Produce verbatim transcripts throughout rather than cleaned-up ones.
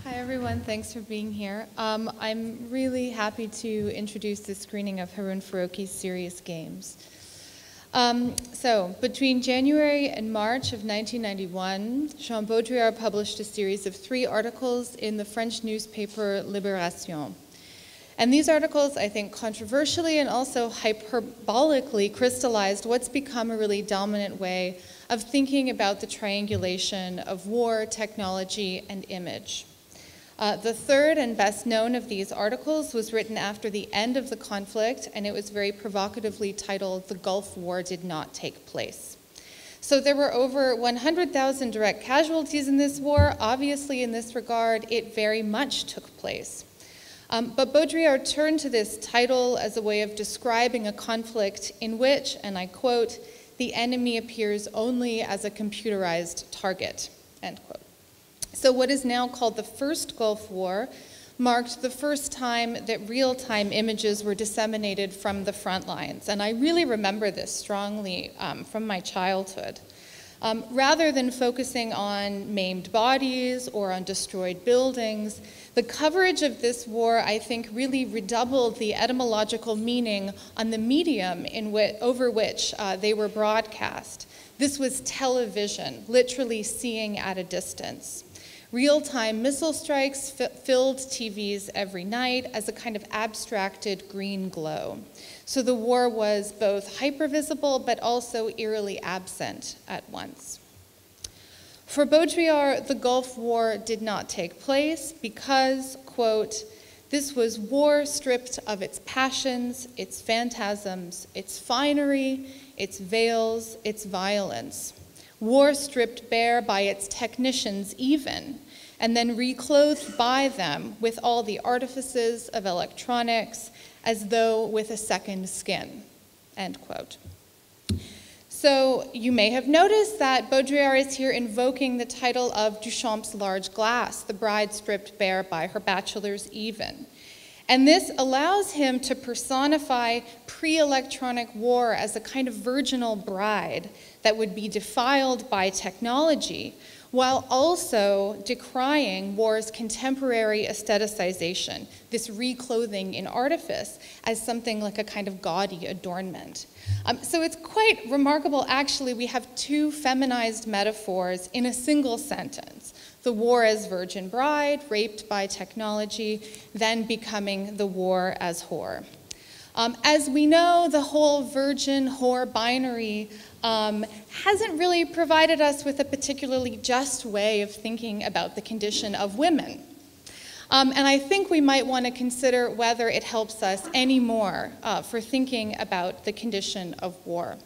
Hi everyone, thanks for being here. Um, I'm really happy to introduce this screening of Harun Farocki's Serious Games. Um, so, between January and March of nineteen ninety-one, Jean Baudrillard published a series of three articles in the French newspaper Libération. And these articles, I think, controversially and also hyperbolically crystallized what's become a really dominant way of thinking about the triangulation of war, technology, and image. Uh, the third and best known of these articles was written after the end of the conflict, and it was very provocatively titled, "The Gulf War Did Not Take Place." So there were over one hundred thousand direct casualties in this war. Obviously, in this regard, it very much took place. Um, but Baudrillard turned to this title as a way of describing a conflict in which, and I quote, "the enemy appears only as a computerized target," end quote. So what is now called the First Gulf War marked the first time that real-time images were disseminated from the front lines. And I really remember this strongly um, from my childhood. Um, rather than focusing on maimed bodies or on destroyed buildings, the coverage of this war, I think, really redoubled the etymological meaning on the medium in which, over which uh, they were broadcast. This was television, literally seeing at a distance. Real-time missile strikes filled T Vs every night as a kind of abstracted green glow. So the war was both hypervisible but also eerily absent at once. For Baudrillard, the Gulf War did not take place because, quote, "this was war stripped of its passions, its phantasms, its finery, its veils, its violence. War stripped bare by its technicians even, and then reclothed by them with all the artifices of electronics as though with a second skin," end quote. So you may have noticed that Baudrillard is here invoking the title of Duchamp's Large Glass, the bride stripped bare by her bachelors even. And this allows him to personify pre-electronic war as a kind of virginal bride that would be defiled by technology, while also decrying war's contemporary aestheticization, this reclothing in artifice, as something like a kind of gaudy adornment. Um, so it's quite remarkable, actually, we have two feminized metaphors in a single sentence. The war as virgin bride, raped by technology, then becoming the war as whore. Um, as we know, the whole virgin-whore binary um, hasn't really provided us with a particularly just way of thinking about the condition of women. Um, and I think we might want to consider whether it helps us any more uh, for thinking about the condition of war.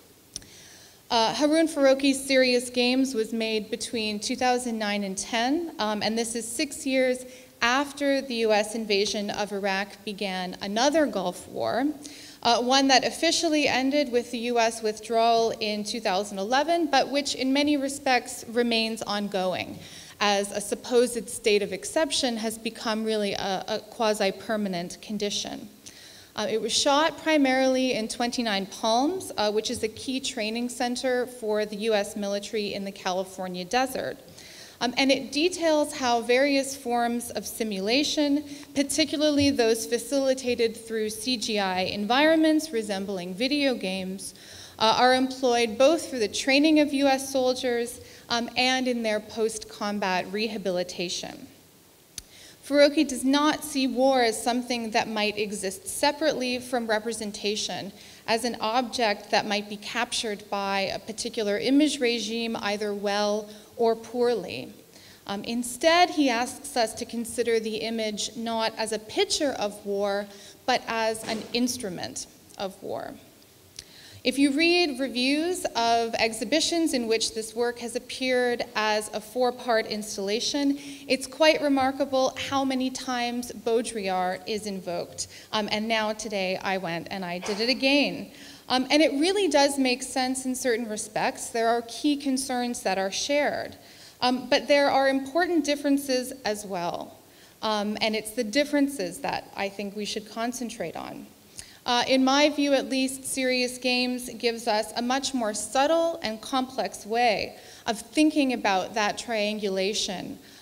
Uh, Harun Farocki's Serious Games was made between two thousand nine and ten, um, and this is six years after the U S invasion of Iraq began another Gulf War, uh, one that officially ended with the U S withdrawal in two thousand eleven, but which in many respects remains ongoing, as a supposed state of exception has become really a, a quasi-permanent condition. Uh, it was shot primarily in twenty-nine Palms, uh, which is a key training center for the U S military in the California desert. Um, and it details how various forms of simulation, particularly those facilitated through C G I environments resembling video games, uh, are employed both for the training of U S soldiers um, and in their post-combat rehabilitation. Farocki does not see war as something that might exist separately from representation, as an object that might be captured by a particular image regime either well or poorly. Um, instead, he asks us to consider the image not as a picture of war, but as an instrument of war. If you read reviews of exhibitions in which this work has appeared as a four-part installation, it's quite remarkable how many times Baudrillard is invoked. Um, and now today I went and I did it again. Um, and it really does make sense in certain respects. There are key concerns that are shared. Um, but there are important differences as well. Um, and it's the differences that I think we should concentrate on. Uh, in my view, at least, Serious Games gives us a much more subtle and complex way of thinking about that triangulation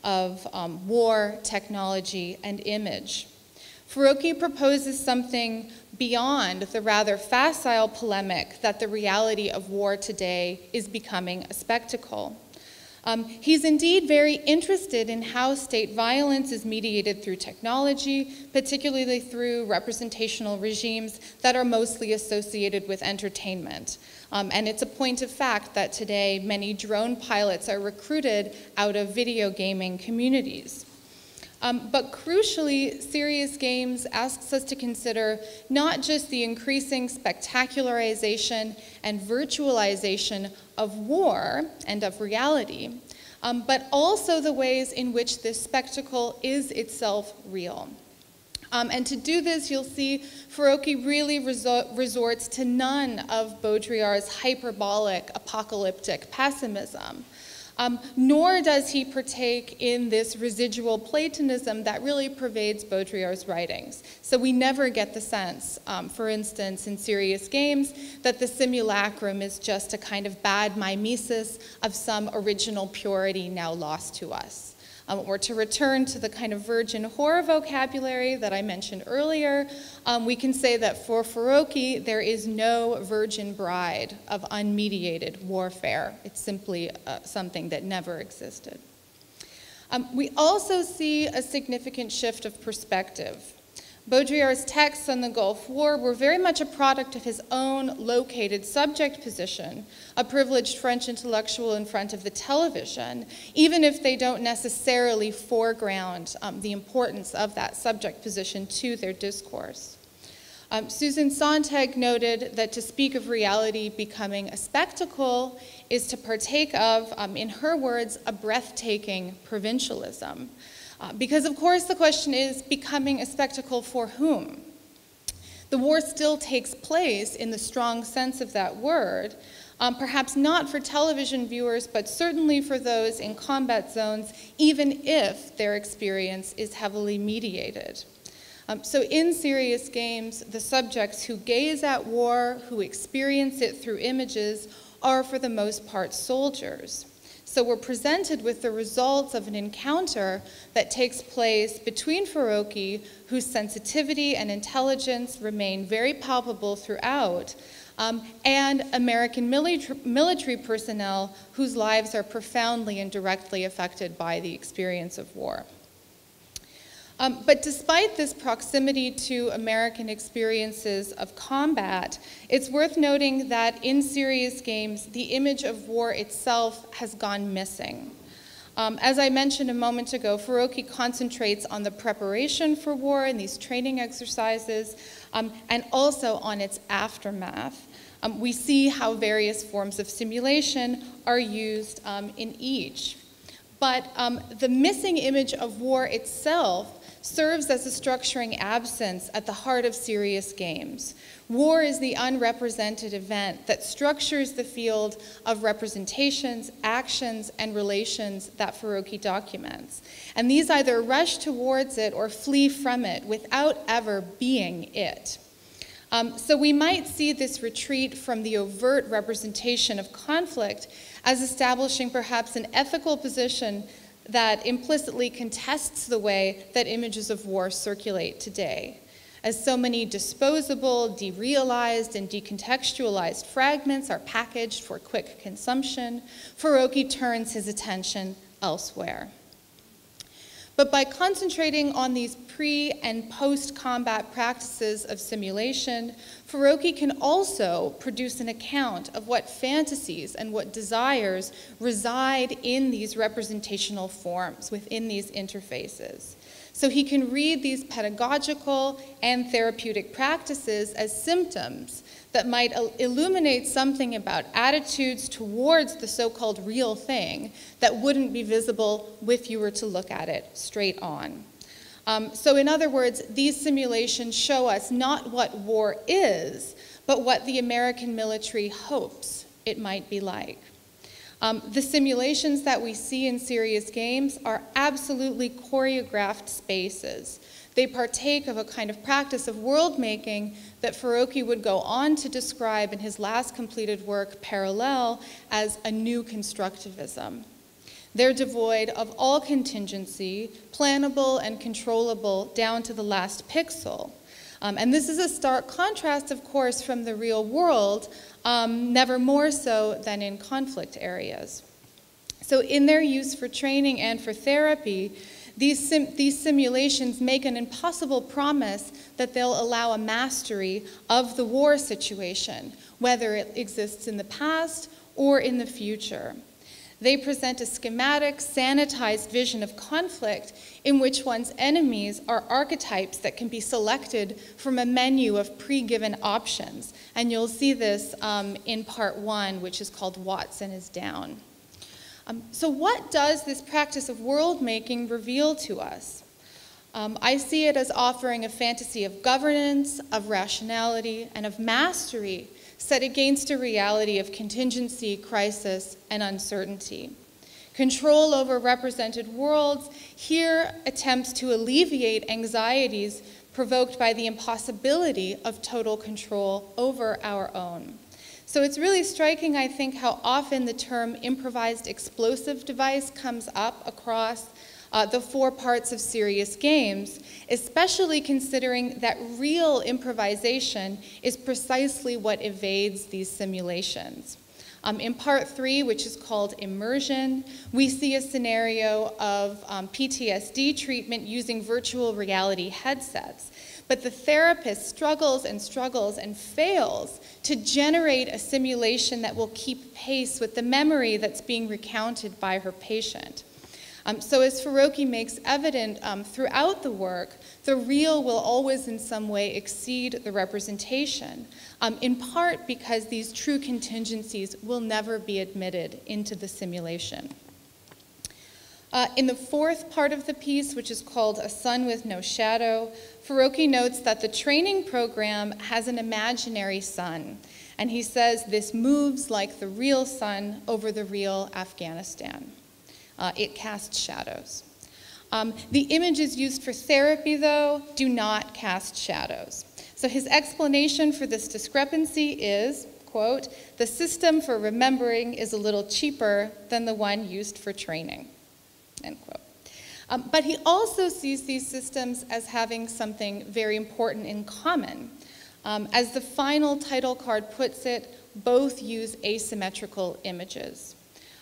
of um, war, technology, and image. Farocki proposes something beyond the rather facile polemic that the reality of war today is becoming a spectacle. Um, he's indeed very interested in how state violence is mediated through technology, particularly through representational regimes that are mostly associated with entertainment. Um, and it's a point of fact that today many drone pilots are recruited out of video gaming communities. Um, but crucially, Serious Games asks us to consider not just the increasing spectacularization and virtualization of war and of reality, um, but also the ways in which this spectacle is itself real. Um, and to do this, you'll see Farocki really resor resorts to none of Baudrillard's hyperbolic, apocalyptic pessimism. Um, nor does he partake in this residual Platonism that really pervades Baudrillard's writings. So we never get the sense, um, for instance, in Serious Games, that the simulacrum is just a kind of bad mimesis of some original purity now lost to us. Um, or to return to the kind of virgin horror vocabulary that I mentioned earlier, um, we can say that for Farocki, there is no virgin bride of unmediated warfare. It's simply uh, something that never existed. Um, we also see a significant shift of perspective. Baudrillard's texts on the Gulf War were very much a product of his own located subject position, a privileged French intellectual in front of the television, even if they don't necessarily foreground um, the importance of that subject position to their discourse. Um, Susan Sontag noted that to speak of reality becoming a spectacle is to partake of, um, in her words, a breathtaking provincialism. Uh, because of course the question is, becoming a spectacle for whom? The war still takes place in the strong sense of that word, um, perhaps not for television viewers, but certainly for those in combat zones, even if their experience is heavily mediated. Um, so in Serious Games, the subjects who gaze at war, who experience it through images, are for the most part soldiers. So we're presented with the results of an encounter that takes place between Farocki, whose sensitivity and intelligence remain very palpable throughout, um, and American military, military personnel whose lives are profoundly and directly affected by the experience of war. Um, but despite this proximity to American experiences of combat, it's worth noting that in Serious Games, the image of war itself has gone missing. Um, as I mentioned a moment ago, Farocki concentrates on the preparation for war and these training exercises, um, and also on its aftermath. Um, we see how various forms of simulation are used um, in each. But um, the missing image of war itself serves as a structuring absence at the heart of Serious Games. War is the unrepresented event that structures the field of representations, actions, and relations that Farocki documents. And these either rush towards it or flee from it without ever being it. Um, so we might see this retreat from the overt representation of conflict as establishing perhaps an ethical position that implicitly contests the way that images of war circulate today. As so many disposable, derealized, and decontextualized fragments are packaged for quick consumption, Farocki turns his attention elsewhere. But by concentrating on these pre- and post-combat practices of simulation, Farocki can also produce an account of what fantasies and what desires reside in these representational forms, within these interfaces. So he can read these pedagogical and therapeutic practices as symptoms that might illuminate something about attitudes towards the so-called real thing that wouldn't be visible if you were to look at it straight on. Um, so in other words, these simulations show us not what war is, but what the American military hopes it might be like. Um, the simulations that we see in Serious Games are absolutely choreographed spaces. They partake of a kind of practice of world-making that Farocki would go on to describe in his last completed work, Parallel, as a new constructivism. They're devoid of all contingency, plannable and controllable down to the last pixel. Um, and this is a stark contrast, of course, from the real world, um, never more so than in conflict areas. So in their use for training and for therapy, these, sim these simulations make an impossible promise that they'll allow a mastery of the war situation, whether it exists in the past or in the future. They present a schematic, sanitized vision of conflict in which one's enemies are archetypes that can be selected from a menu of pre-given options. And you'll see this um, in part one, which is called Watson is Down. Um, so what does this practice of world-making reveal to us? Um, I see it as offering a fantasy of governance, of rationality, and of mastery set against a reality of contingency, crisis, and uncertainty. Control over represented worlds here attempts to alleviate anxieties provoked by the impossibility of total control over our own. So it's really striking, I think, how often the term improvised explosive device comes up across Uh, the four parts of serious games, especially considering that real improvisation is precisely what evades these simulations. Um, in part three, which is called immersion, we see a scenario of um, P T S D treatment using virtual reality headsets. But the therapist struggles and struggles and fails to generate a simulation that will keep pace with the memory that's being recounted by her patient. Um, so as Farocki makes evident um, throughout the work, the real will always in some way exceed the representation, um, in part because these true contingencies will never be admitted into the simulation. Uh, in the fourth part of the piece, which is called A Sun with No Shadow, Farocki notes that the training program has an imaginary sun, and he says this moves like the real sun over the real Afghanistan. Uh, it casts shadows. Um, the images used for therapy, though, do not cast shadows. So his explanation for this discrepancy is, quote, the system for remembering is a little cheaper than the one used for training, end quote. Um, but he also sees these systems as having something very important in common. Um, as the final title card puts it, both use asymmetrical images.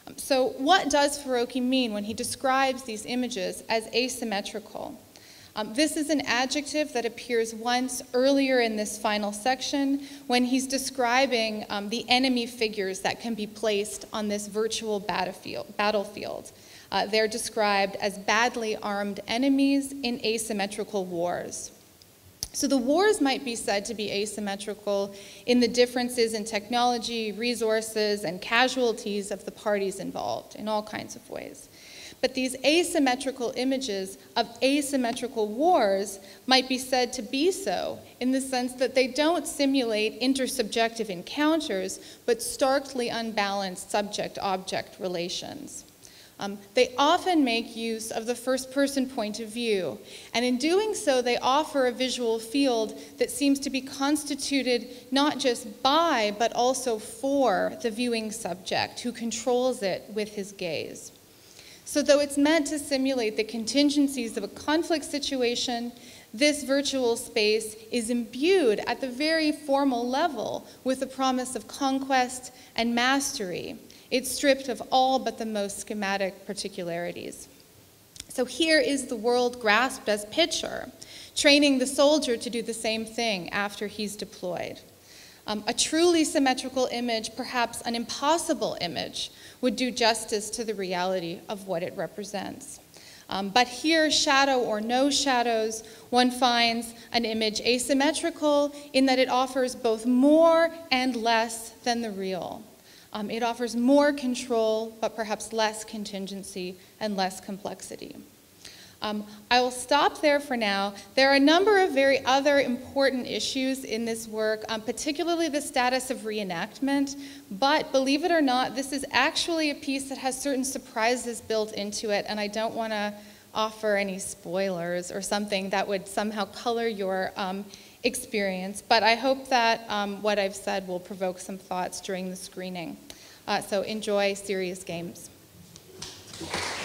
So what does Farocki mean when he describes these images as asymmetrical? Um, this is an adjective that appears once earlier in this final section when he's describing um, the enemy figures that can be placed on this virtual battlefield. battlefield. Uh, they're described as badly armed enemies in asymmetrical wars. So the wars might be said to be asymmetrical in the differences in technology, resources, and casualties of the parties involved in all kinds of ways. But these asymmetrical images of asymmetrical wars might be said to be so in the sense that they don't simulate intersubjective encounters, but starkly unbalanced subject-object relations. Um, they often make use of the first-person point of view, and in doing so, they offer a visual field that seems to be constituted not just by, but also for the viewing subject who controls it with his gaze. So though it's meant to simulate the contingencies of a conflict situation, this virtual space is imbued at the very formal level with the promise of conquest and mastery. It's stripped of all but the most schematic particularities. So here is the world grasped as picture, training the soldier to do the same thing after he's deployed. Um, a truly symmetrical image, perhaps an impossible image, would do justice to the reality of what it represents. Um, but here, shadow or no shadows, one finds an image asymmetrical in that it offers both more and less than the real. Um, it offers more control, but perhaps less contingency and less complexity. Um, I will stop there for now. There are a number of very other important issues in this work, um, particularly the status of reenactment, but believe it or not, this is actually a piece that has certain surprises built into it, and I don't want to offer any spoilers or something that would somehow color your um, experience, but I hope that um, what I've said will provoke some thoughts during the screening. Uh, so enjoy serious games. you.